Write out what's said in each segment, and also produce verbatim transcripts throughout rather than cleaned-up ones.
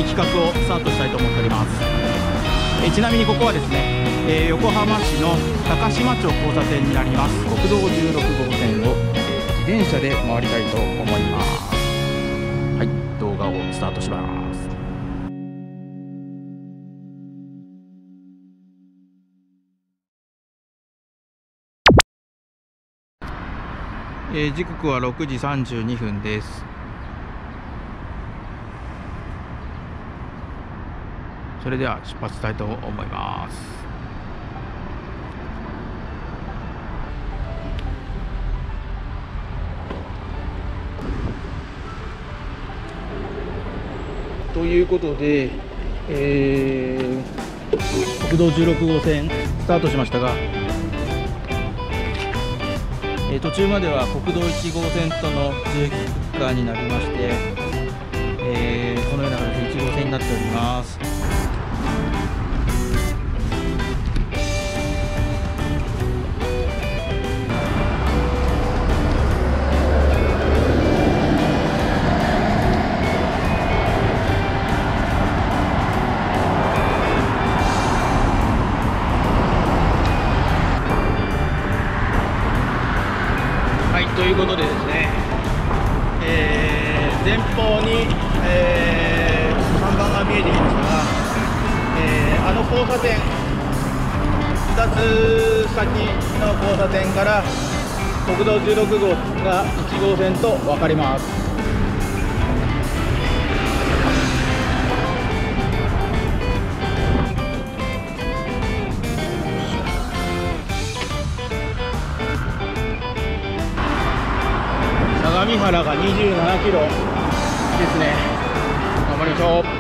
企画をスタートしたいと思っております。えちなみにここはですね、えー、横浜市の高島町交差点になります。国道じゅうろくごうせんを自転車で回りたいと思います。はい、動画をスタートします。えー、時刻はろくじさんじゅうにふんです。それでは出発したいと思います。ということで、えー、国道じゅうろくごうせんスタートしましたが、えー、途中までは国道いちごうせんとの重機区間になりまして、えー、このような形でいちごうせんになっております。ということでですね、えー、前方に、えー、看板が見えてきましたが、えー、あの交差点、ふたつ先の交差点から国道じゅうろくごうがいちごうせんと分かります。相模原がにじゅうななキロですね。頑張りましょう。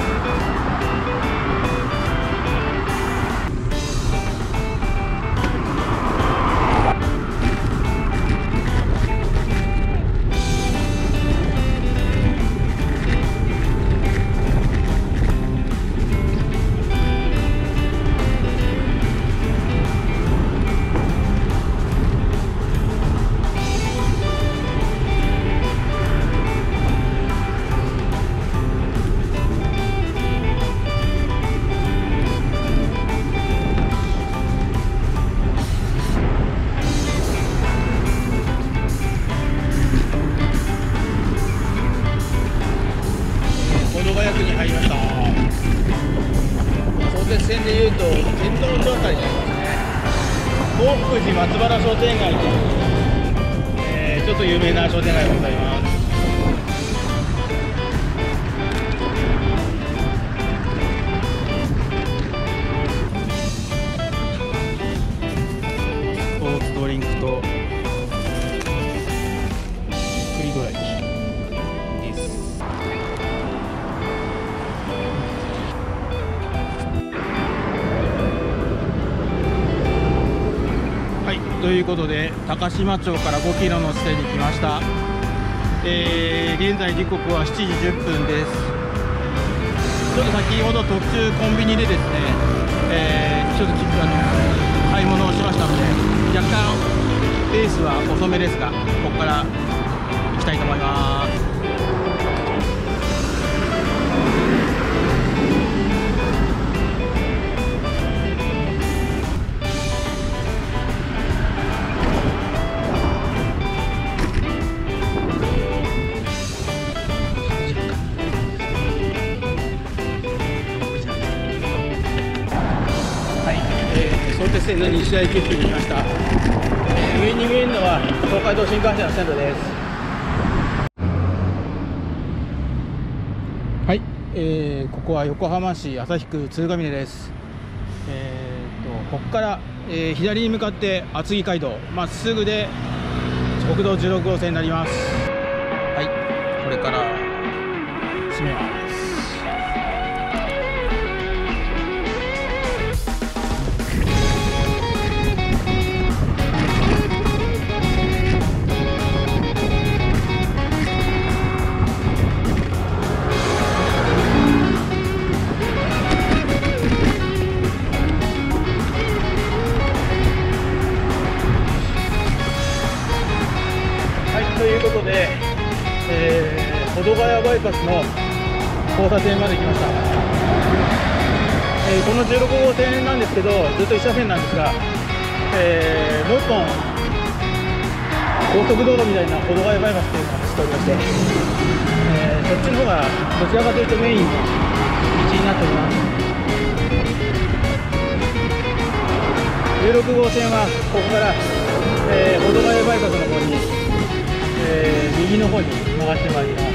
に入りました。相鉄線でいうと天王寺あたりになりますね。興福寺松原商店街という、えー、ちょっと有名な商店街がございます。スポーツドリンクと栗どら焼きです。ということで高島町からごキロの地点に来ました。えー、現在時刻はしちじじゅっぷんです。ちょっと先ほど途中コンビニでですね、えー、ちょっとあの買い物をしましたので若干ペースは遅めですが、ここから行きたいと思います。相鉄線の西谷駅付近に来ました。えー、上に見えるのは東海道新幹線の線路です。はい、えー、ここは横浜市旭区鶴ヶ峰です。えー、とここから、えー、左に向かって厚木街道まっすぐで国道じゅうろくごうせんになります。はい、これから閉めます。ということで、えー、保土ヶ谷バイパスの交差点まで来ました。えー、このじゅうろくごうせんなんですけど、ずっと一車線なんですが、えー、もういっぽん高速道路みたいな保土ヶ谷バイパスというのを走っておりまして、えー、そっちの方がどちらかというとメインの道になっております。じゅうろくごうせんはここから、えー、保土ヶ谷バイパスの方に、えー、右の方に曲がってまいります。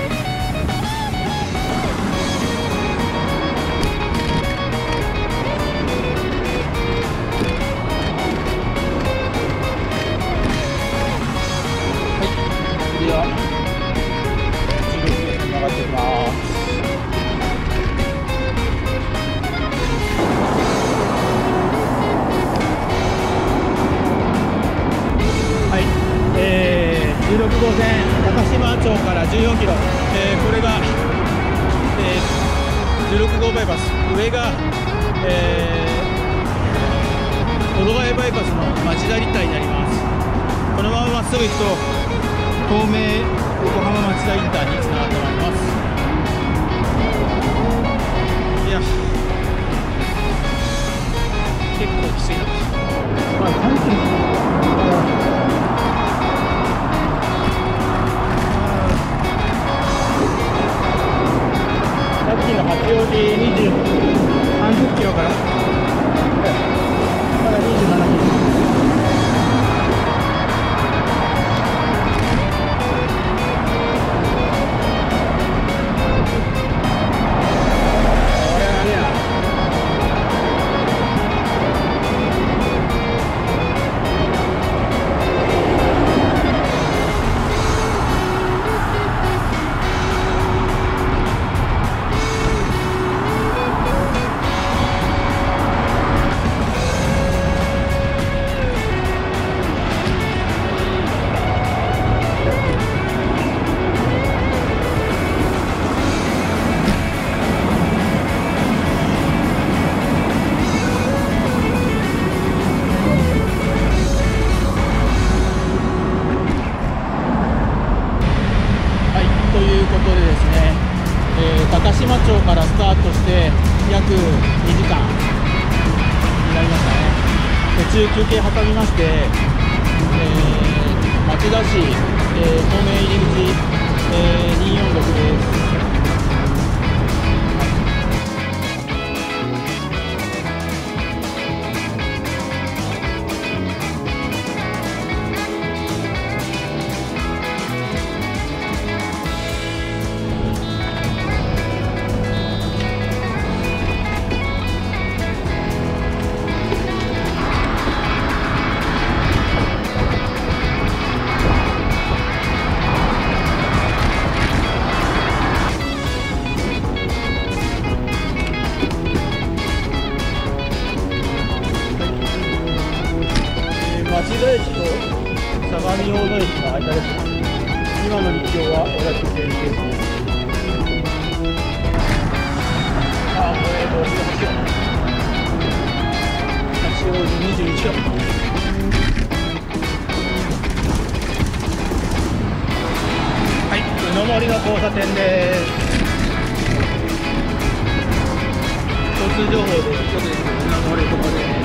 次はじゅうろくごうせん曲がっていきます。じゅうろくごうせん高島町からじゅうよんキロ、えー、これが、えー、じゅうろくごうバイパス、上が、えー、保土ヶ谷バイパスの町田立体になります。このまままっすぐ行くと東名横浜町田インターにつながってまいります。いや結構きついな。まあ関係さっきの八王子にじゅう、さんじゅっキロからまだにじゅうななキロ。これはねや。高島町からスタートして約にじかんになりましたね。途中休憩挟みまして、えー、町田市、えー、東名入り口、えー、にーよんろくです。町田駅と相模大野駅の間です。今の立教は小田急線です。ああ、これどうしようしよう。八王子にじゅういちキロ。はい、宇野森の交差点です。交通情報でちょっとですね、宇野森ここで。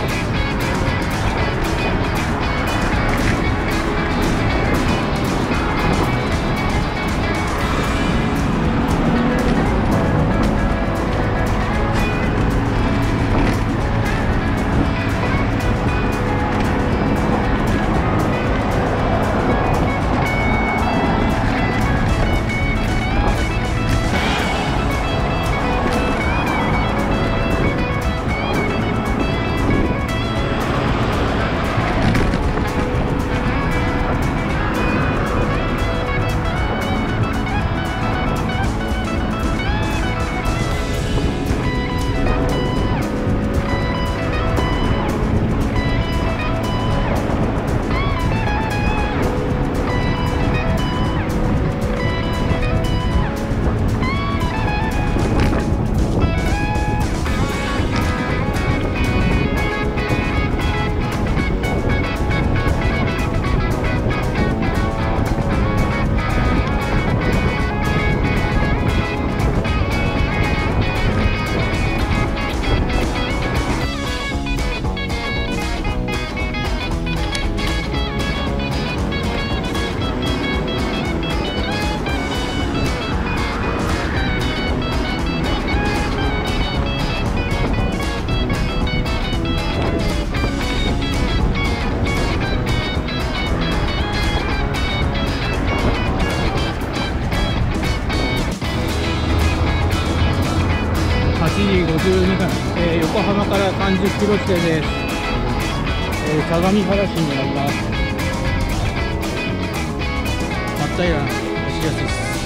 じゅっキロ地点です。えー、相模原市になります。真っ平ら、走りやすいです。